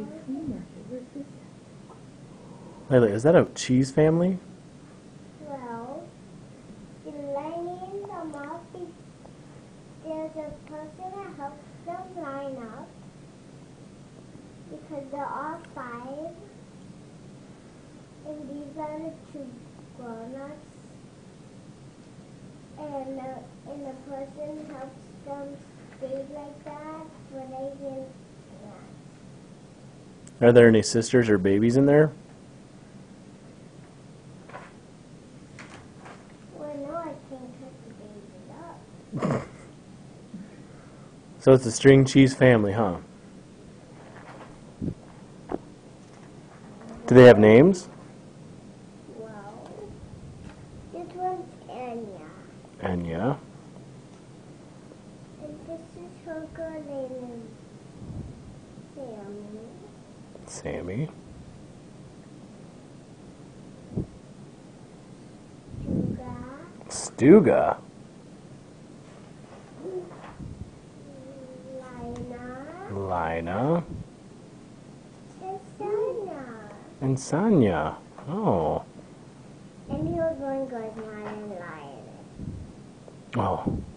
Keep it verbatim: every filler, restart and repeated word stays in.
Layla, is that a cheese family? Well, the lining them up, there's a person that helps them line up because they're all five, and these are the two grown-ups, and the, and the person helps them stay like that, but they didn't. Are there any sisters or babies in there? Well, no, I can't cut the baby up. So it's a string cheese family, huh? Do they have names? Well, this one's Anya. Anya. And this is her girl named Sammy. Sammy. Stuga. Stuga. Lina. Lina. And Sonia. And Sonia. Oh. And here's one good one in Lioness. Oh.